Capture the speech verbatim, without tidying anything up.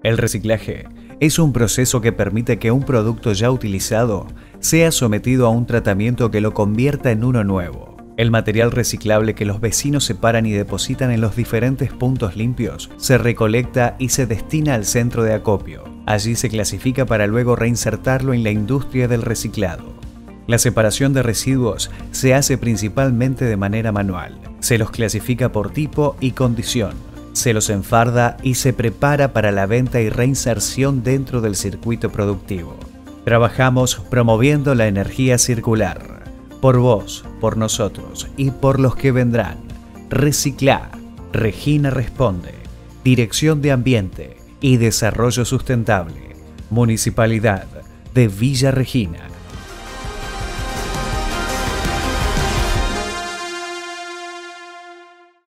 El reciclaje es un proceso que permite que un producto ya utilizado sea sometido a un tratamiento que lo convierta en uno nuevo. El material reciclable que los vecinos separan y depositan en los diferentes puntos limpios se recolecta y se destina al centro de acopio. Allí se clasifica para luego reinsertarlo en la industria del reciclado. La separación de residuos se hace principalmente de manera manual. Se los clasifica por tipo y condición. Se los enfarda y se prepara para la venta y reinserción dentro del circuito productivo. Trabajamos promoviendo la energía circular. Por vos, por nosotros y por los que vendrán. Reciclá. Regina responde. Dirección de Ambiente y Desarrollo Sustentable. Municipalidad de Villa Regina.